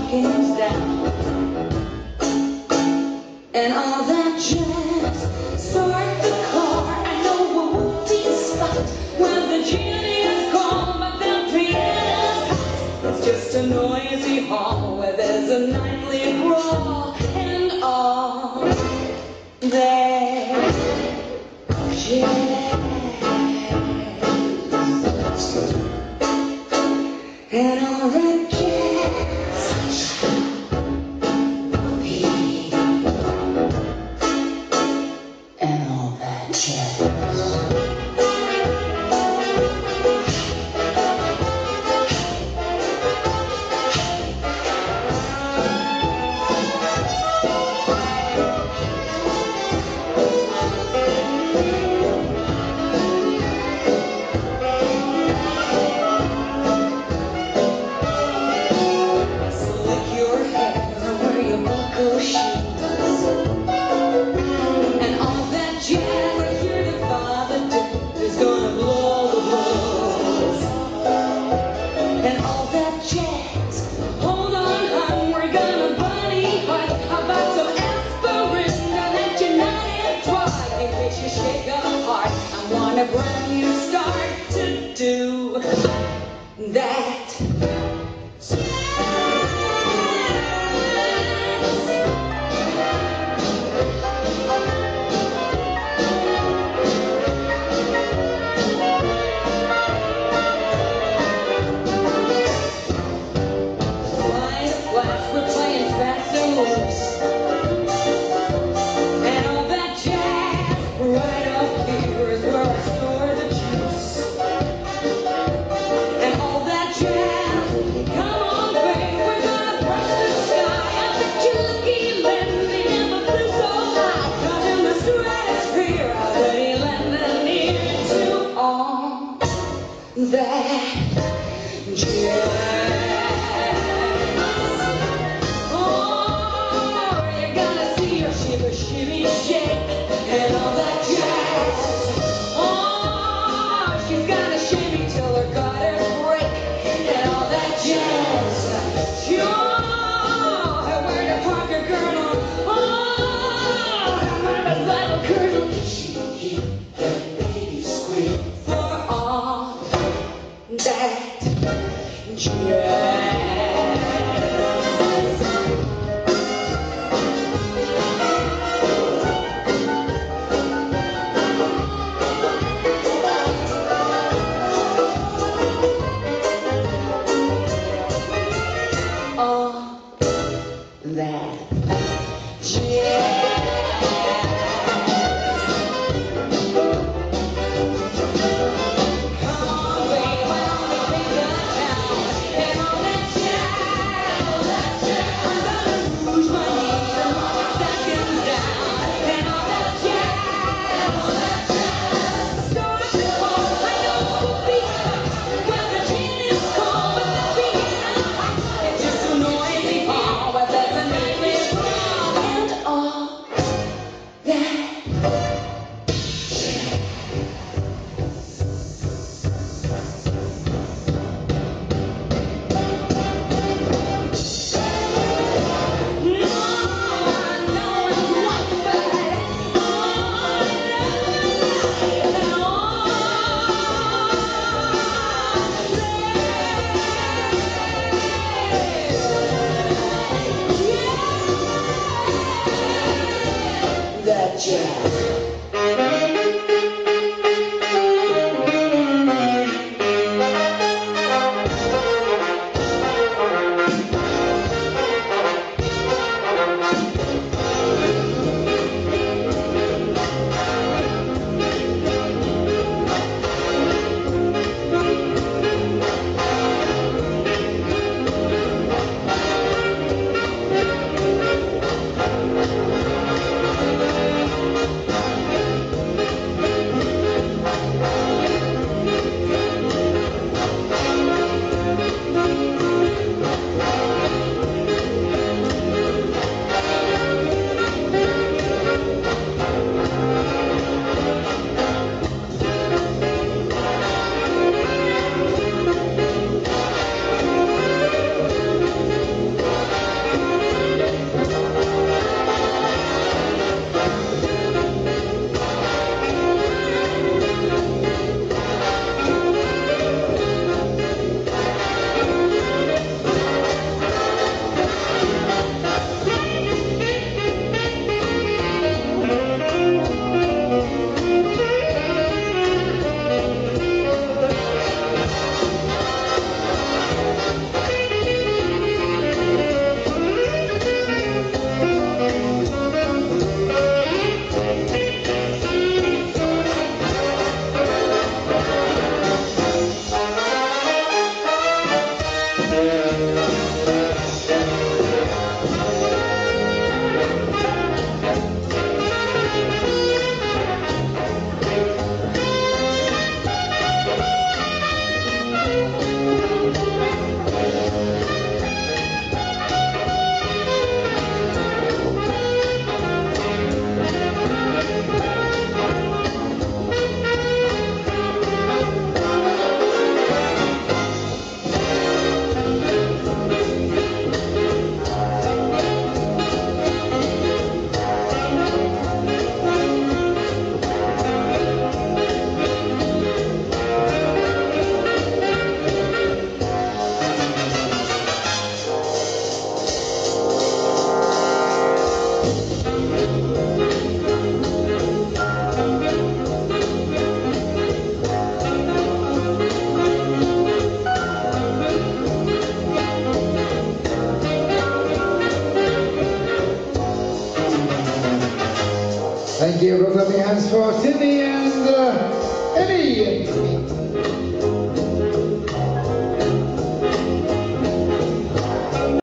stockings down and all that jazz. Start the car, I know a woofy spot where the genie is calm, but the piano's hot. It's just a noisy hall where there's a nightly brawl and all that jazz. And all that jazz, and all that jazz. And all that jazz, I hear the father do is gonna blow the blues. And all that jazz, hold on, hon, we're gonna bunny hut. How about some aspirin to let you not and try in case you shake a heart. I want a brand new start to do that. We're playing fast and loose, and all that jazz right up here is where I store the juice. And all that jazz, come on babe, we're gonna brush the sky. I bet you lucky Lenny never flew so high, caught in the stratosphere. I bet he landed near to all that jazz. Shimmy, shake, and all that jazz. Oh, she's gonna shimmy till her gutters break, and all that jazz. Sure, where the Parker girdle. Oh, my little girdle. She keep the baby squeak for all that jazz. That jazz. Come on, baby, why don't we leave the town and all that jazz? I'm gonna rouge my knees and walk my stockings down and all that jazz. Start the car, I know it will be hot when the gin is cold, but the piano's hot. It's just a noisy hall, but there's a nightly brawl and all Thank you. Clapping hands for Timmy and Eddie.